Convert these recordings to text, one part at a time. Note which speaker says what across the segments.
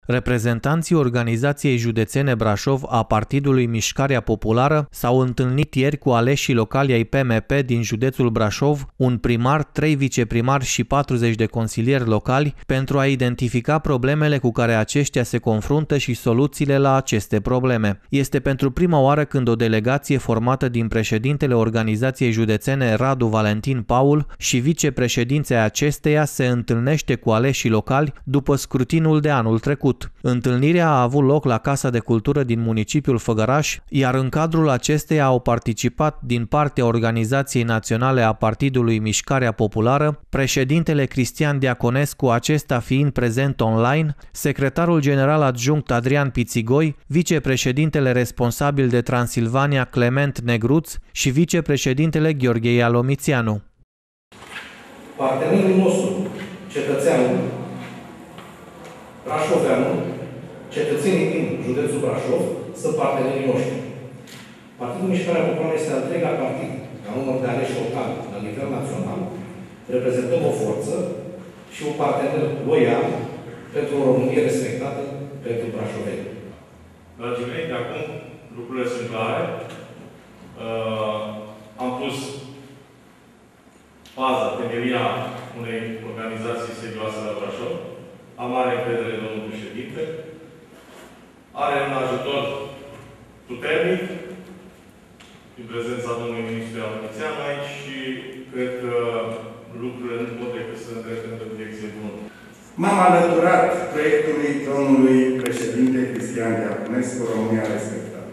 Speaker 1: Reprezentanții organizației județene Brașov a Partidului Mișcarea Populară s-au întâlnit ieri cu aleșii locali ai PMP din județul Brașov, un primar, 3 viceprimari și 40 de consilieri locali, pentru a identifica problemele cu care aceștia se confruntă și soluțiile la aceste probleme. Este pentru prima oară când o delegație formată din președintele organizației județene Radu Valentin Paul și vicepreședinții acesteia se întâlnește cu aleșii locali după scrutinul de anul trecut. Întâlnirea a avut loc la Casa de Cultură din municipiul Făgăraș, iar în cadrul acesteia au participat din partea Organizației Naționale a Partidului Mișcarea Populară, președintele Cristian Diaconescu, acesta fiind prezent online, secretarul general adjunct Adrian Pițigoi, vicepreședintele responsabil de Transilvania Clement Negruț și vicepreședintele Gheorghe Ialomițianu.
Speaker 2: Partenerul nostru, cetățeanul, brașoveanul, cetățenii din județul Brașov sunt partenerii noștri. Partidul Mișcarea Populară este al treilea partid, ca număr de aleși locali la nivel național. Reprezentăm o forță și un partener loial pentru o Românie respectată pentru brașoveni.
Speaker 3: Dragii mei, de acum lucrurile sunt clare. Am pus baza, temelia unei organizații serioase la Brașov. Am mare încredere în domnul președinte. Are un ajutor puternic în prezența domnului ministru Ialomițianu aici și cred că lucrurile nu pot decât să îndrepte într-o direcție bună.
Speaker 4: M-am alăturat proiectului domnului președinte Cristian Diaconescu, România respectată.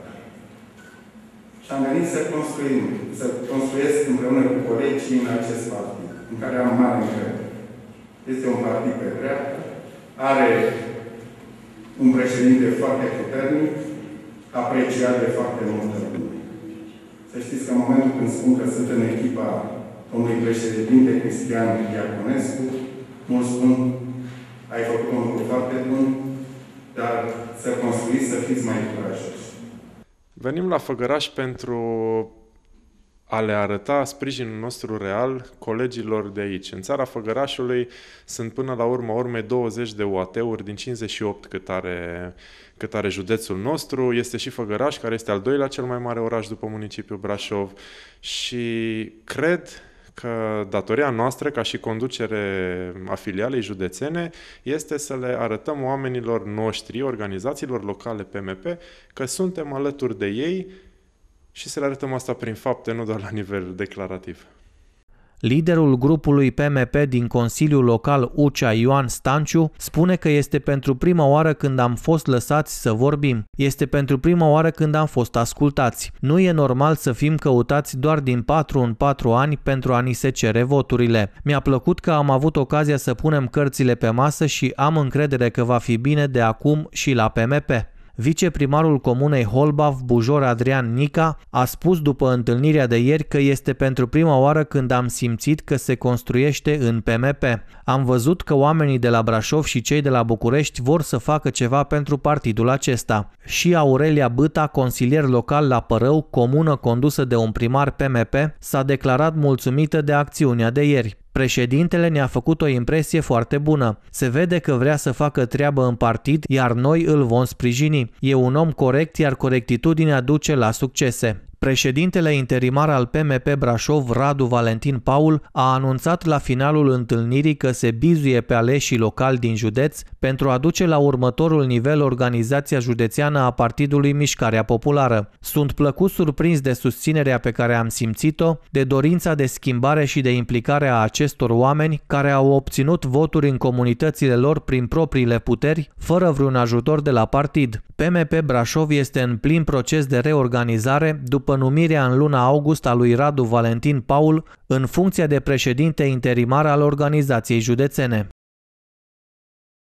Speaker 4: Și am venit să construiesc împreună cu colegii în acest partid, în care am mare încredere. Este un partid pe dreapta, are un președinte foarte puternic, apreciat de foarte multă lume. Să știți că în momentul când spun că sunt în echipa domnului președinte Cristian Diaconescu, mulți spun, ai făcut un lucru foarte bun, dar să construiți, să fiți mai curajoși.
Speaker 5: Venim la Făgăraș pentru a le arăta sprijinul nostru real colegilor de aici. În țara Făgărașului sunt până la urmei 20 de UAT-uri din 58 cât are județul nostru. Este și Făgăraș, care este al doilea cel mai mare oraș după municipiul Brașov și cred că datoria noastră, ca și conducere a filialei județene, este să le arătăm oamenilor noștri, organizațiilor locale PMP, că suntem alături de ei și să le arătăm asta prin fapte, nu doar la nivel declarativ.
Speaker 1: Liderul grupului PMP din Consiliul Local Ucea, Ioan Stanciu, spune că este pentru prima oară când am fost lăsați să vorbim. Este pentru prima oară când am fost ascultați. Nu e normal să fim căutați doar din 4 în 4 ani pentru a ni se cere voturile. Mi-a plăcut că am avut ocazia să punem cărțile pe masă și am încredere că va fi bine de acum și la PMP. Viceprimarul comunei Holbaf, Bujor Adrian Nica, a spus după întâlnirea de ieri că este pentru prima oară când am simțit că se construiește în PMP. Am văzut că oamenii de la Brașov și cei de la București vor să facă ceva pentru partidul acesta. Și Aurelia Bâta, consilier local la Părău, comună condusă de un primar PMP, s-a declarat mulțumită de acțiunea de ieri. Președintele ne-a făcut o impresie foarte bună. Se vede că vrea să facă treabă în partid, iar noi îl vom sprijini. E un om corect, iar corectitudinea duce la succese. Președintele interimar al PMP Brașov, Radu Valentin Paul, a anunțat la finalul întâlnirii că se bizuie pe aleșii locali din județ pentru a duce la următorul nivel organizația județeană a Partidului Mișcarea Populară. Sunt plăcut surprins de susținerea pe care am simțit-o, de dorința de schimbare și de implicare a acestor oameni care au obținut voturi în comunitățile lor prin propriile puteri, fără vreun ajutor de la partid. PMP Brașov este în plin proces de reorganizare după numirea în luna august a lui Radu Valentin Paul în funcția de președinte interimar al organizației județene.